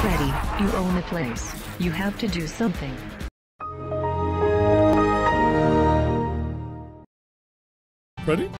Freddy, you own the place. You have to do something. Freddy?